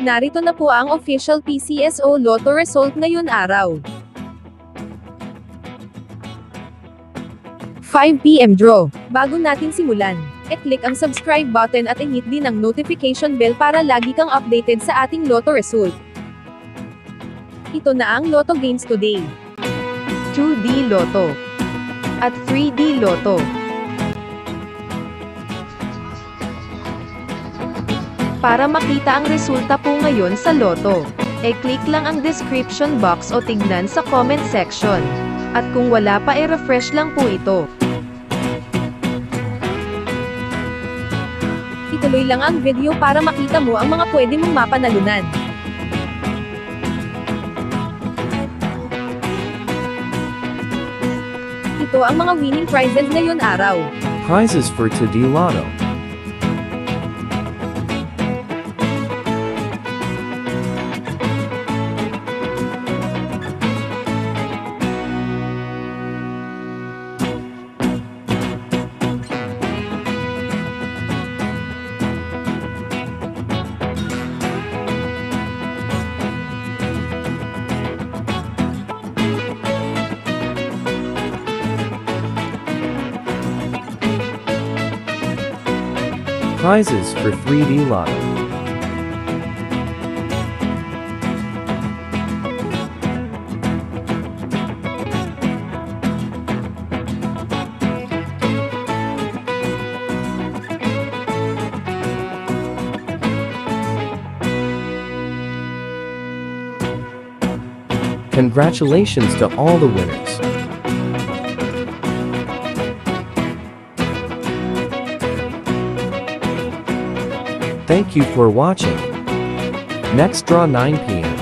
Narito na po ang official PCSO Lotto result ngayon araw. 5pm draw. Bago natin simulan, i-click ang subscribe button at i-hit din ang notification bell para lagi kang updated sa ating Lotto result. Ito na ang Lotto games today. 2D Lotto at 3D Lotto. Para makita ang resulta po ngayon sa Lotto, i-click lang ang description box o tignan sa comment section. At kung wala pa i-refresh lang po ito. Ituloy lang ang video para makita mo ang mga pwede mong mapanalunan. Ito ang mga winning prizes ngayon araw. Prizes for 2D Lotto. Prizes for 3D Lotto. Congratulations to all the winners. Thank you for watching. Next draw 9 p.m.